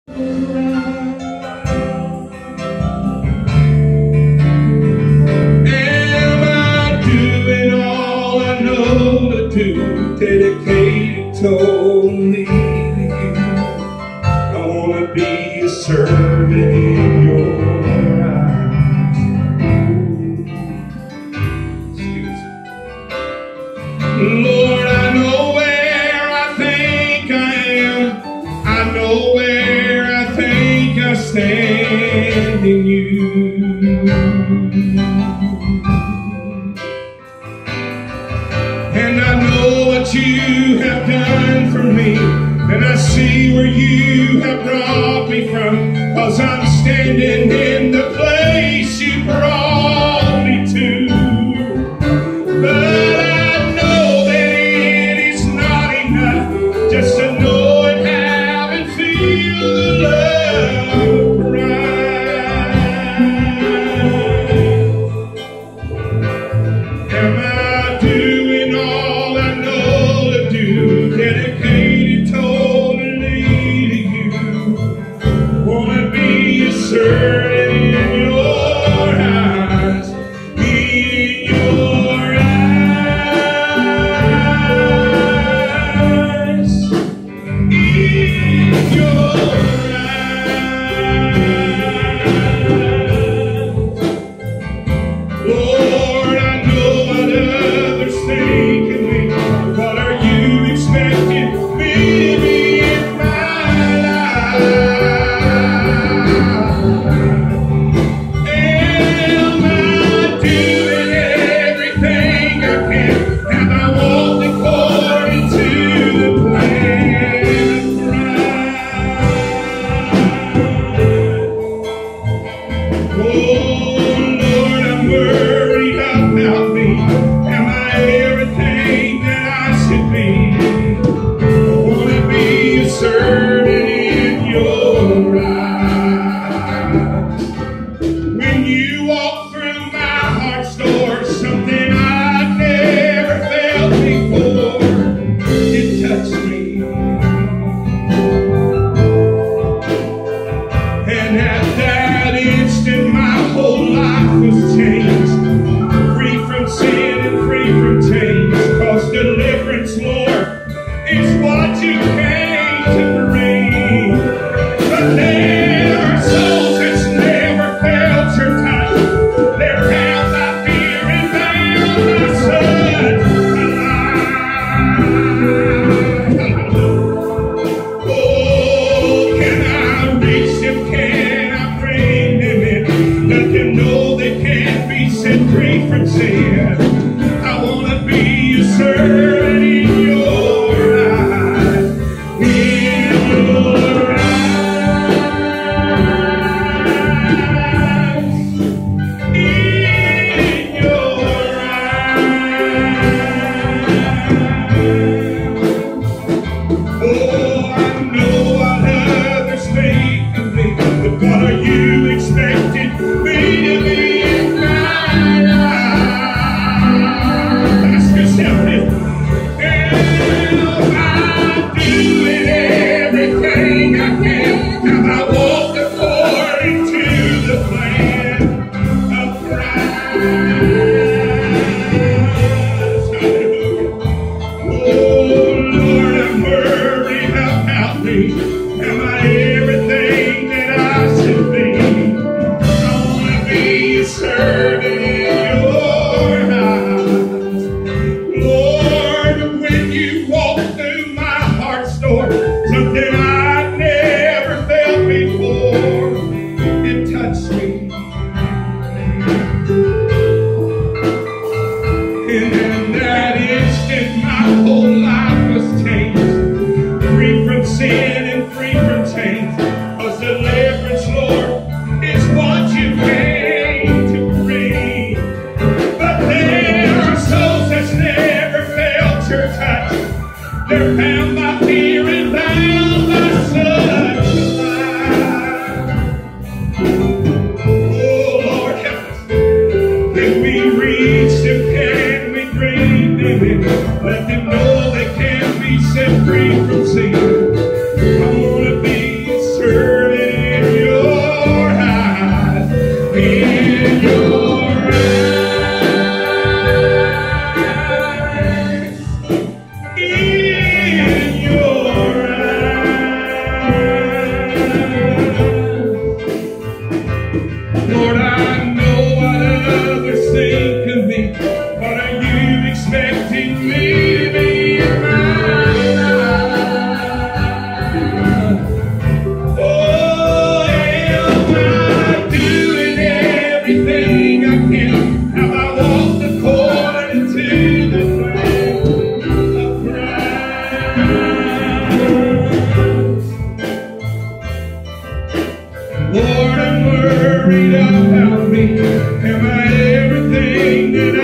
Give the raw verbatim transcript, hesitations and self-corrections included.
Am I doing all I know to do, dedicated totally to you? I want to be a servant in your eyes. Excuse me. Lord, I know where I think I am. I know where I think I stand in you. And I know what you have done for me, and I see where you have brought me from, 'cause I'm standing in the place you brought me to. But I know that it is not enough just to know and have and feel the love of Christ. Am I doing all I know to do, dedicated totally to you? Wanna be a servant in your eyes, in your eyes, in your eyes. Lord, I'm worried about me. Am I everything that